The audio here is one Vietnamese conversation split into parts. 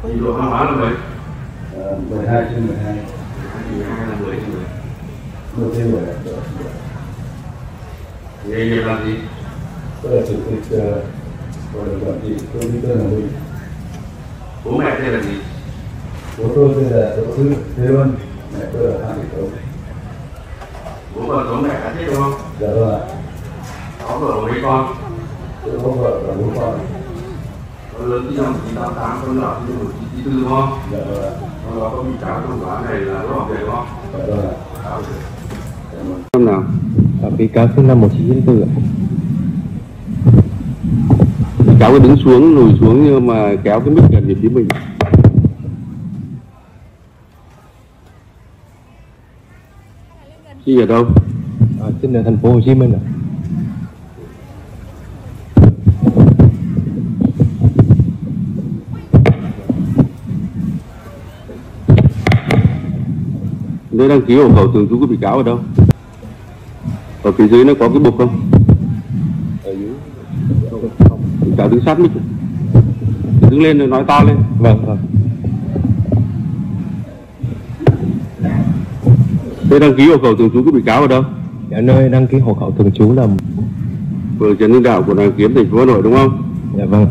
Trình độ văn hóa là mấy? 12/12. 12 là 10/10. 10/10. Nghề nghiệp làm gì? Tôi là chủ tịch hội đồng quản trị công ty Tân Hoàng Minh. Bố mẹ tên là gì? Bố tôi tên là Đỗ Sư Thế Luân, mẹ tôi là Phan Thị Tống. Bố còn có mẹ đã chết đúng không? Dạ vâng ạ. Có vợ mấy con? Tôi có vợ và 4 con. Con lớn sinh năm 1988, con nhỏ sinh năm 1994 đúng không? Dạ vâng ạ. Con đó có bị cáo trong vụ án này là có bảo vệ đúng không? Dạ vâng ạ. Năm nào? Bị cáo sinh năm 1994 ạ. Bị cáo cứ đứng xuống, lùi xuống nhưng mà kéo cái mic gần về phía mình. Chị ở đâu? Xin ở thành phố Hồ Chí Minh ạ. Nơi đăng ký hộ khẩu thường trú của bị cáo ở đâu? Ở phía dưới nó có cái bục không? Ở dưới. Bị cáo đứng sát mic. Đứng lên rồi nói to lên. Vâng, vâng. Nơi đăng ký hộ khẩu thường trú của bị cáo ở đâu? Ở nơi đăng ký hộ khẩu thường trú là Phường Trần Hưng Đạo, quận Hoàn Kiếm, thành phố Hà Nội đúng không? dạ vâng.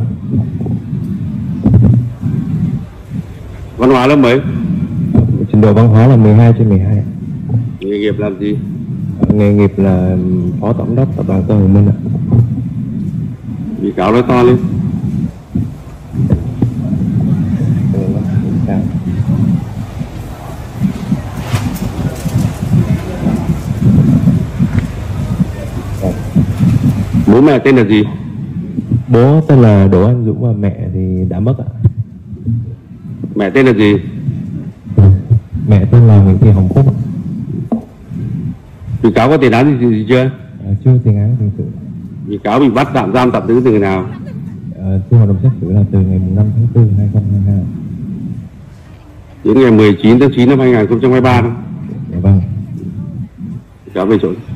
Văn hóa lớp mấy? Trình độ văn hóa là 12/12. Nghề nghiệp làm gì? Nghề nghiệp là phó tổng đốc tập đoàn Tân Hoàng Minh ạ. Bị cáo nói to lên. Bố mẹ tên là gì? Bố tên là Đỗ Anh Dũng và mẹ thì đã mất ạ. Mẹ tên là gì? Mẹ tên là Nguyễn Thị Hồng Phúc ạ. Bị cáo có tiền án gì chưa? Chưa tiền án tiền sự. Bị cáo bị bắt tạm giam tạm giữ từ ngày nào? Thưa hội đồng xét xử là từ ngày 5 tháng 4 2022. Đến ngày 19 tháng 9 năm 2023 đó. Dạ vâng. Bị cáo về chỗ.